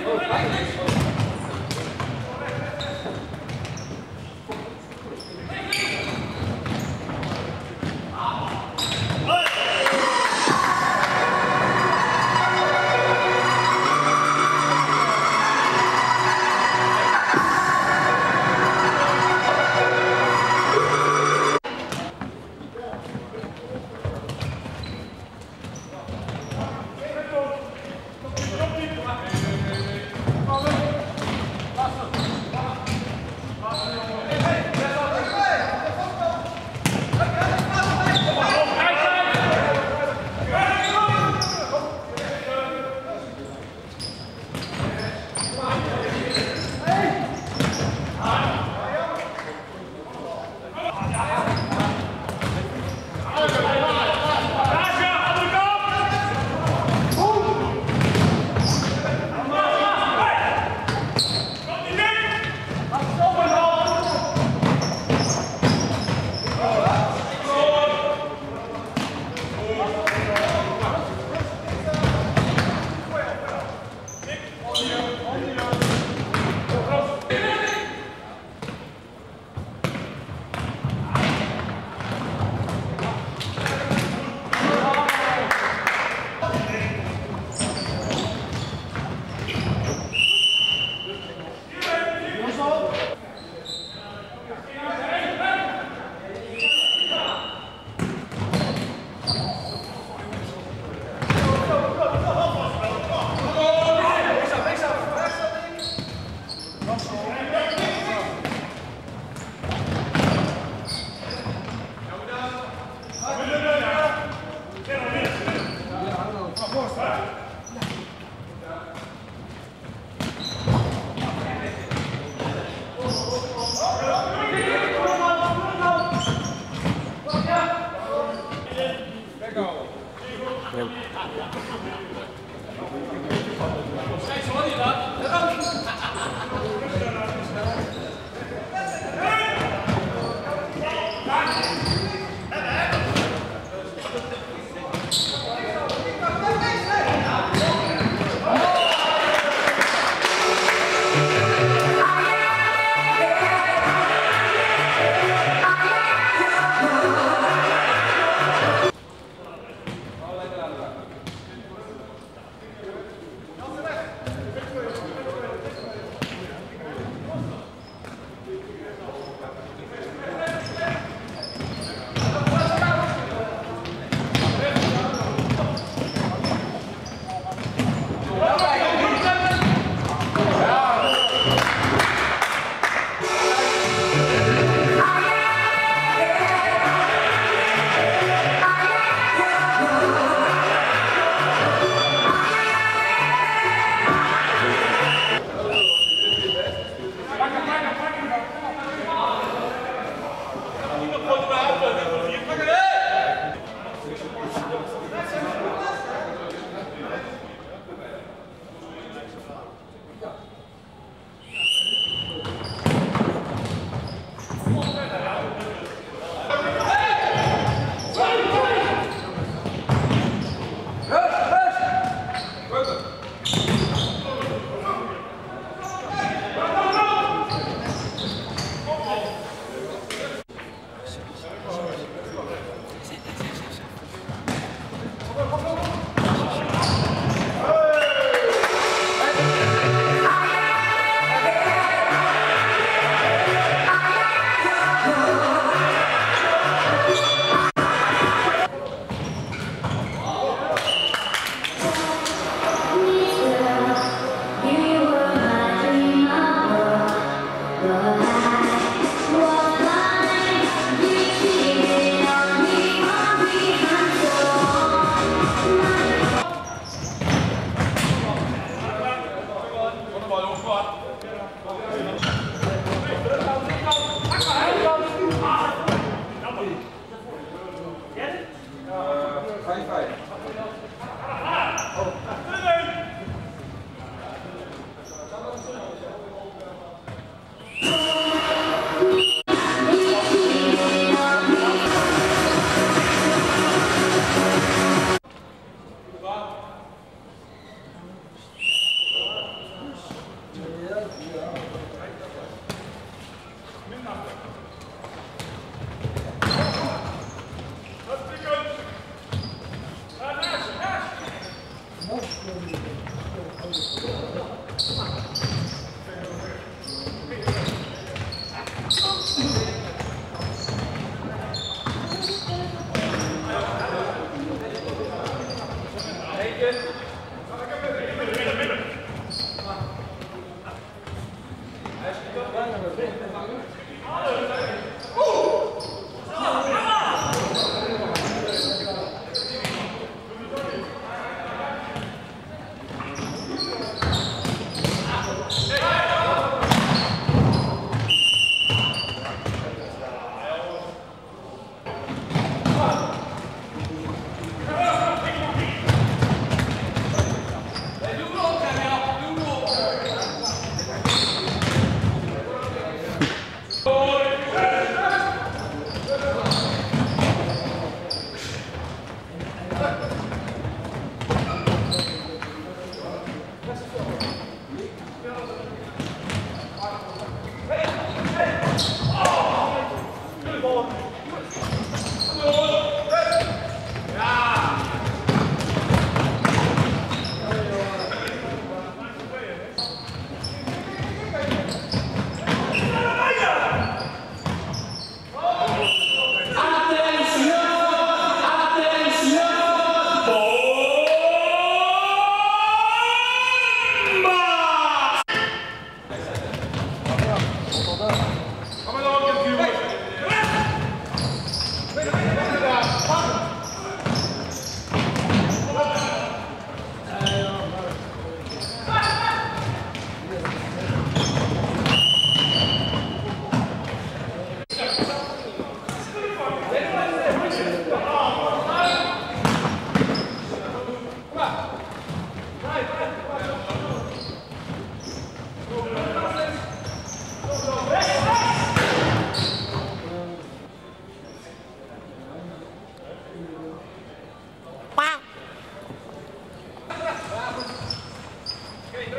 Kom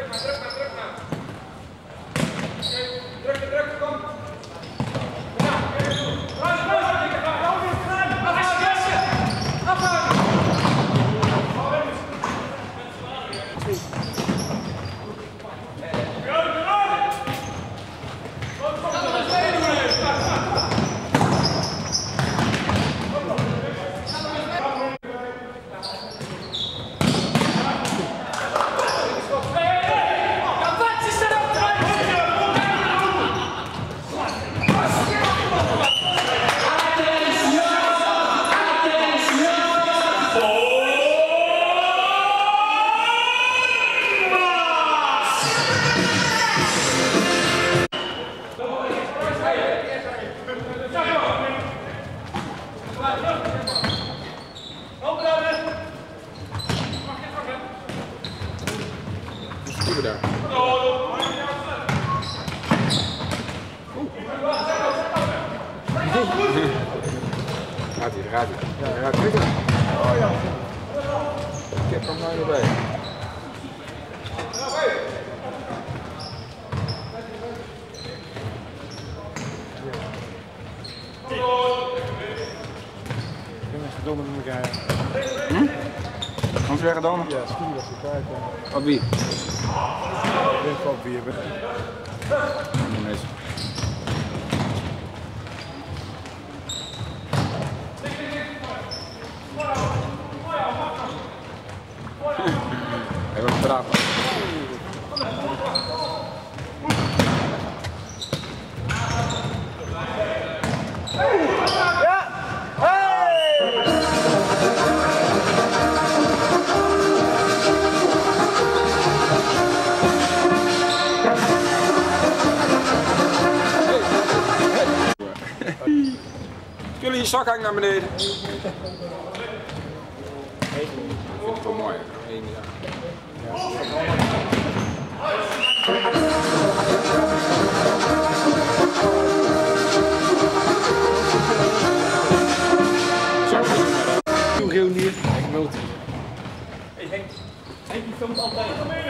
Daar. Gaat hij, daar gaat hij. Ja, hij gaat drukken. Oh ja. Ik heb hem nou niet bij. Verdomme met elkaar. Ons weer gedaan? Ja, schoen was het kwijt. Op wie? Ik denk van wie we. Hij wordt braaf. Jullie je zak hangt naar beneden. Ik vind het wel mooi. Doe heel niet. Ik multi. Hey Henk. Henk die filmt altijd.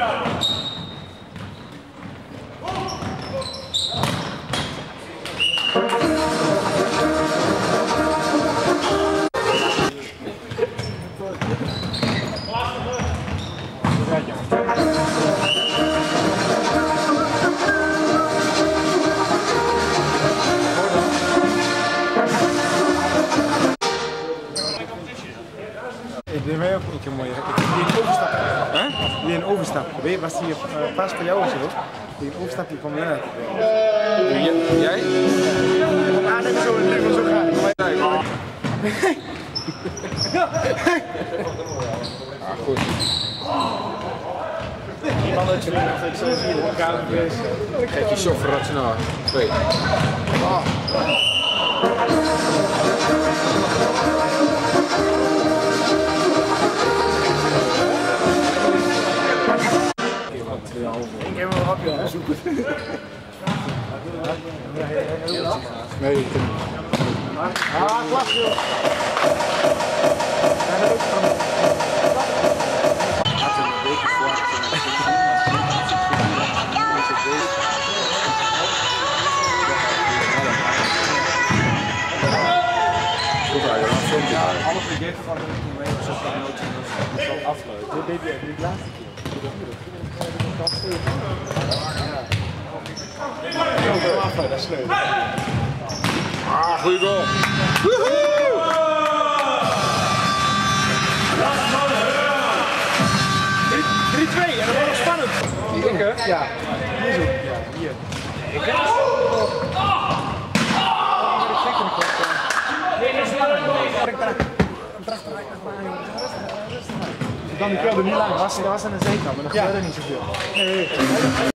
Ik neem mij ook een keer mooi. Ik die een overstapje. Huh? Die een overstapje. Weet je, was die pas voor jou of zo? Die een overstapje kwam eruit. Jij? Ah, dat is zo, dat is zo graag. Ah, goed. Die man dat je nog ik zo zie in elkaar geweest. Kijk je zo rationaal. 2. Ik heb wel een hapje aan zoeken. Nee, ik kan niet. Ah, klasse. Alles vergeten van de mee of zo kan nooit zo afsluiten. Dit deed je niet laatste keer. Dat is leuk. Ah, goeie goal. Woehoe! 3-2 en dat wordt nog spannend. Ik hè? Ja, hier zo. Ja, hier. Ik heb dan ik wilde niet lang, dat was aan de zijkant, maar dat gebeurde niet zoveel. Nee.